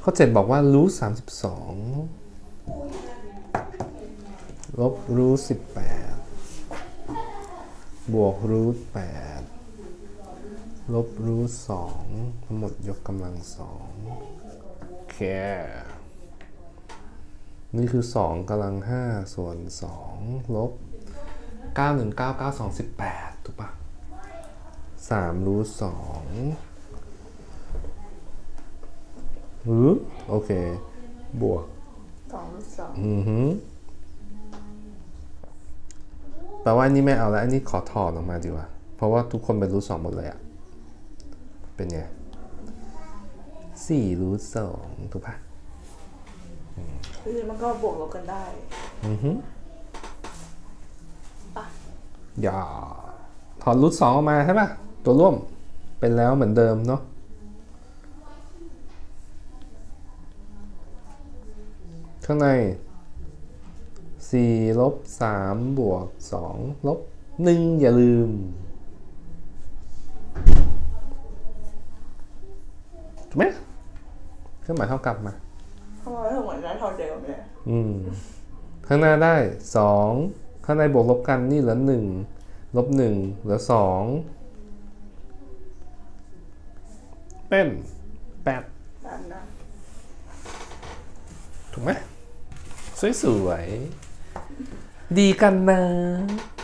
ข้อ7บอกว่ารูท32ลบรูท18บวกรูท8ลบรูท2ทั้งหมดยกกำลัง2โอเคนี่คือ2กำลัง5ส่วน2ลบ9199218ถูกปะ3รูท2โอเคบวกแปลว่านี่ไม่เอาแล้วอันนี้ขอถอดออกมาดีกว่าเพราะว่าทุกคนเป็นรูท2หมดเลยอะเป็นไง4รูท2ถูกปะคือมันก็บวกลบกันได้อย่าถอดรูท2ออกมาใช่ปะตัวร่วมเป็นแล้วเหมือนเดิมเนาะข้างใน4ลบ3บวก2ลบ1อย่าลืมถูกไหมเครื่องหมายเท่ากับมาทำไมไม่เหมือนได้เท่าเดิมเลยข้างหน้าได้2ข้างในบวกลบกันนี่เหลือ1ลบ1เหลือ2เป็น8ถูกไหมสวยๆดีกันนะ